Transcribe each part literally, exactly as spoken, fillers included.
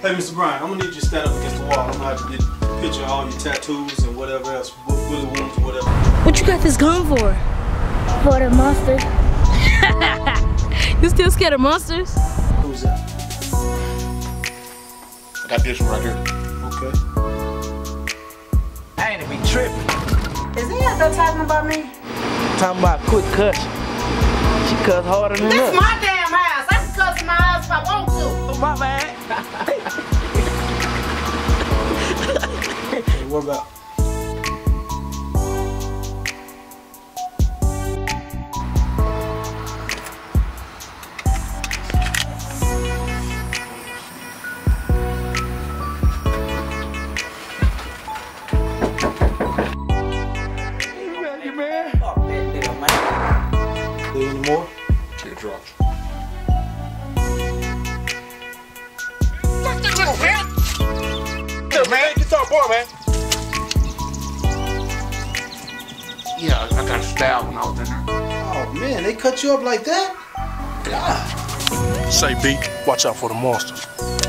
Hey, Mister Bryant, I'm gonna need you to stand up against the wall. I'm gonna have to get a picture of all your tattoos and whatever else, bullet wounds or whatever. What you got this gun for? For the monster. You still scared of monsters? Who's that? I got this one right here. Okay. I ain't be tripping. Is he out there talking about me? Talking about quick cuss. She cuss harder than This us. is my damn house. I can cuss in my house if I want to. Oh, my bad. Hey, what about? Any more? Teardrops. Fuck this little man! Hey, man, get your boy, man. Yeah, I got a stab when I was in there. Oh man, they cut you up like that? God. Say, B, watch out for the monsters.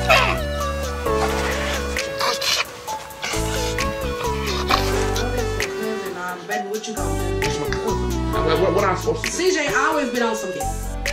Baby, what you gonna do? It's my cousin. What, what, what am I supposed to do? C J always been on some shit.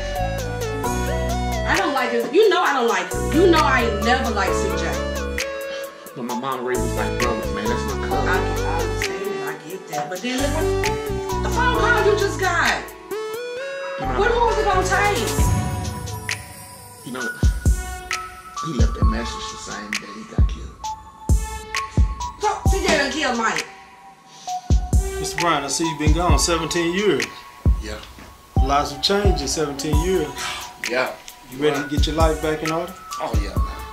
I don't like him. You know I don't like him. You know I ain't never liked C J. But my mom raised us like brothers, man. That's my cousin. I, I understand it. I get that. But then look what the phone call you just got. You know, What was it gonna take? you know, he left that message the same day he got killed. So, C J done killed Mike. Mister Bryant, I see you've been gone seventeen years. Yeah. Lots have changed in seventeen years. Yeah. You ready to get your life back in order? Oh, yeah, man.